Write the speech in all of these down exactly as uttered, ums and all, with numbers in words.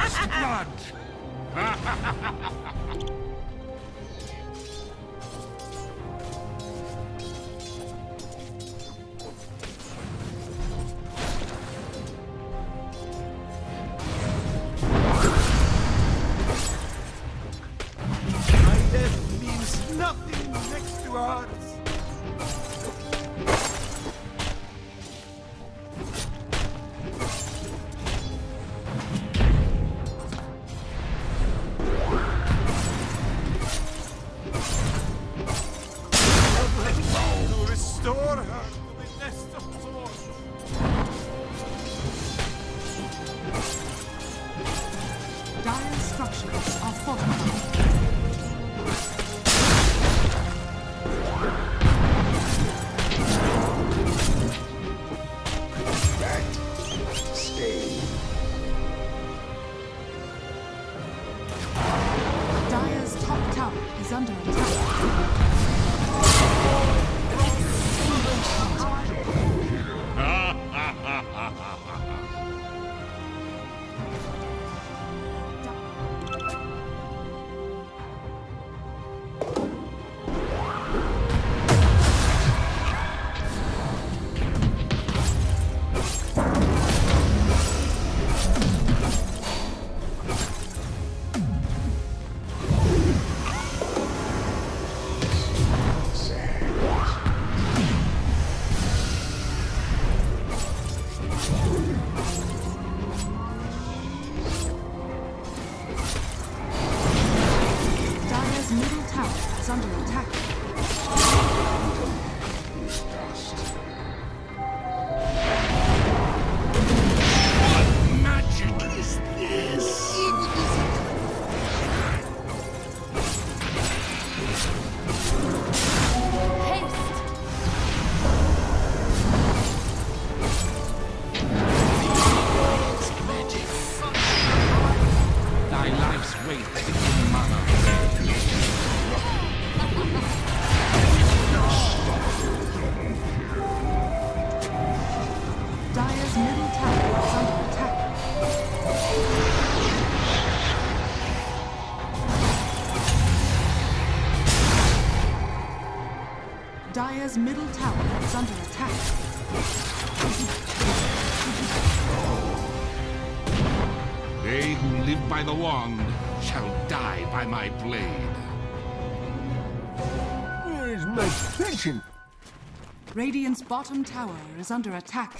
First blood! My death means nothing next to ours. To restore her to the nest of thorns. Dire structures are fortified. Stay. Dire's top tower is under attack. Dire's middle tower is under attack. What magic is this? Magic. Thy life's weight in mana. Dire's middle tower is under attack. Dire's middle tower is under attack. They who live by the wand shall die by my blade. Where's my pension? Radiant's bottom tower is under attack.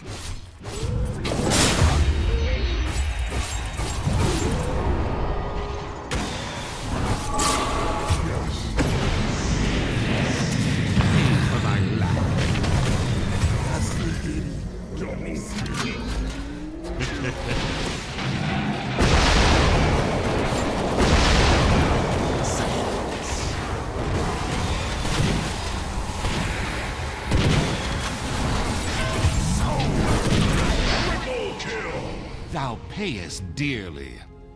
Pay for thy lack. Thou payest dearly.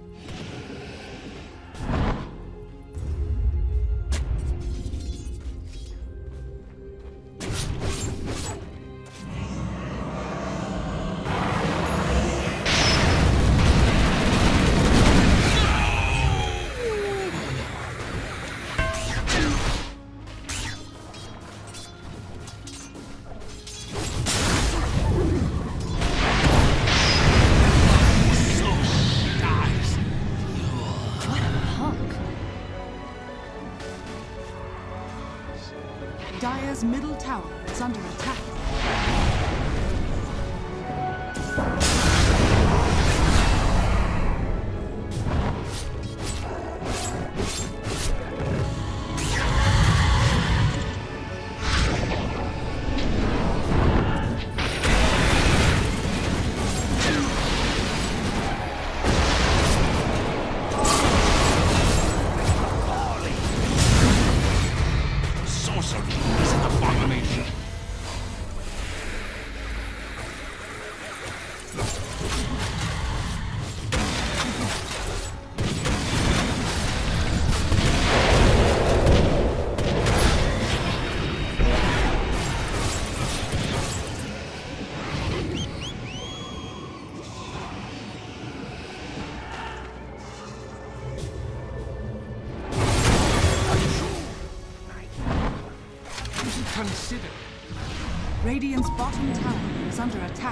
Dire's middle tower is under attack. Sorcery is an abomination. consider. Radiant's bottom tower is under attack.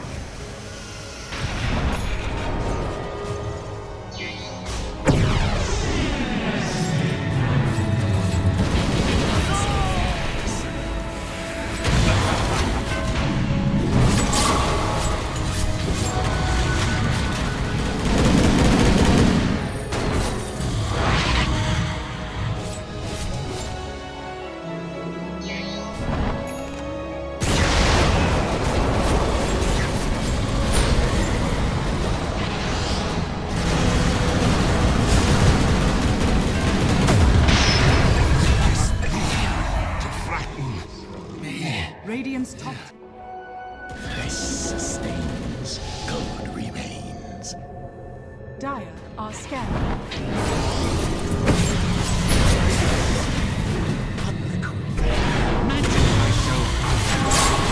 Radiant's top. This sustains. Gold remains. Dire are scanning. Imagine myself.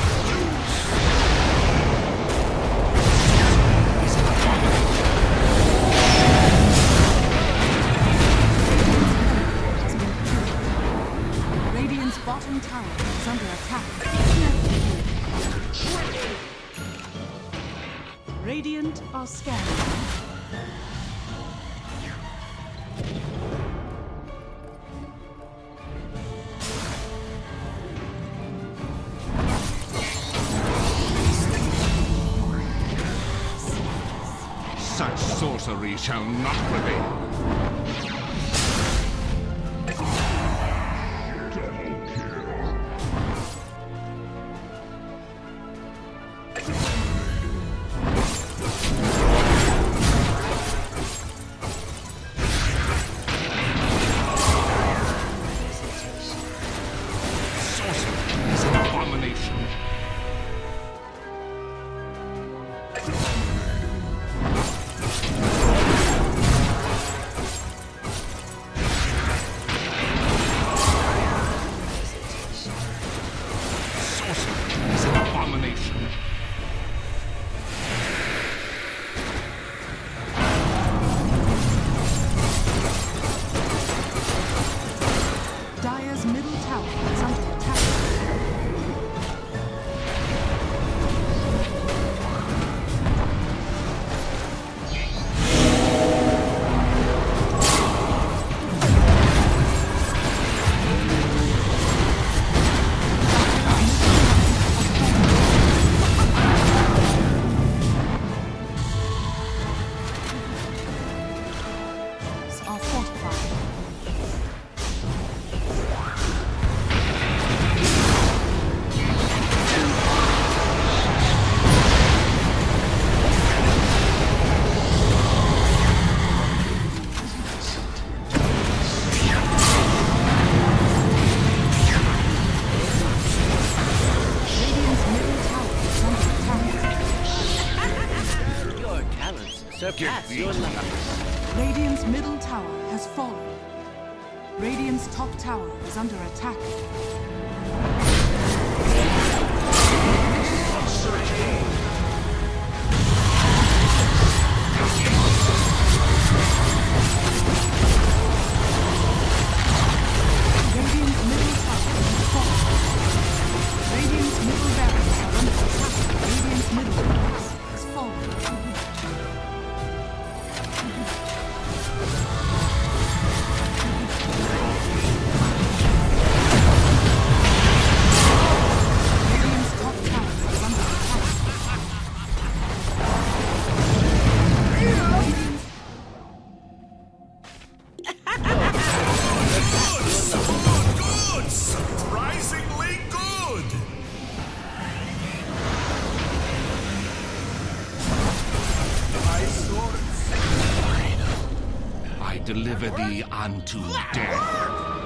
Radiant's bottom tower is under attack. Radiant are scanning. Such sorcery shall not prevail. Surpass your luck. Radiant's middle tower has fallen. Radiant's top tower is under attack. Radiant's middle tower has fallen. Radiant's middle barracks are under attack. Radiant's middle barracks has fallen. Deliver thee unto death.